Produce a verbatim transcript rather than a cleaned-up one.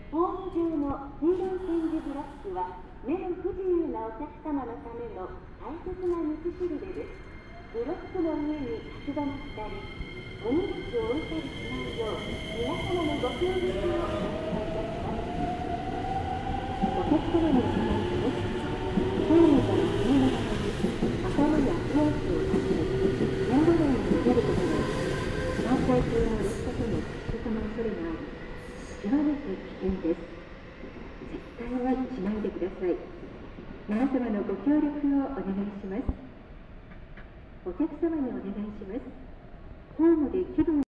ホーム上の黄色い点字ブロックは目の不自由なお客様のための大切な道しるべです。ブロックの上に立ち止まったり、お荷物を置いたりしないよう、皆様のご協力をお願いいたします。お客様にお願いします。ホームから見えます頭や手足を立て、エンドレーンに出ることで、走行中の列車との接触の恐れがあり、極めて危険です。絶対にしないでください。皆様のご協力をお願いします。お客様にお願いします。ホームで気分